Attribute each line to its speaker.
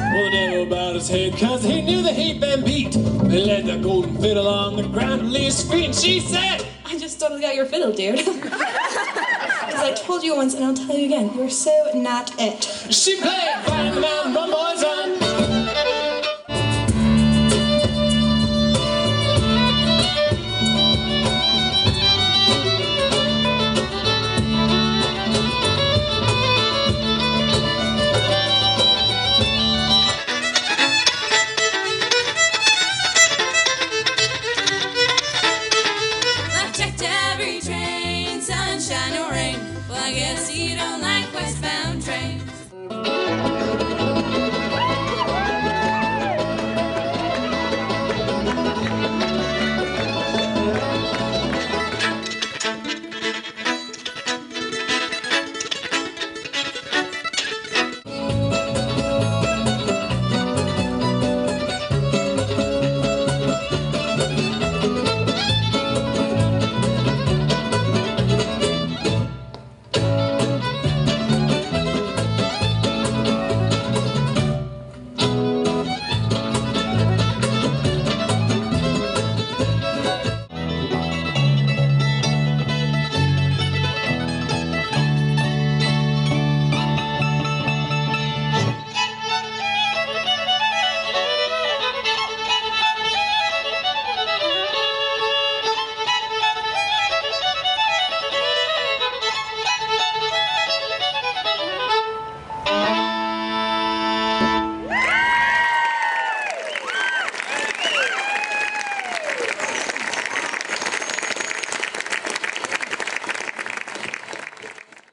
Speaker 1: Well, the devil bowed his head, cause he knew that he'd been beat. They laid the golden fiddle on the ground and Lee's feet, and she said,
Speaker 2: I just totally got your fiddle, dude. Because I told you once, and I'll tell you again, you're so not it.
Speaker 1: She played Find the Mountain Run Boys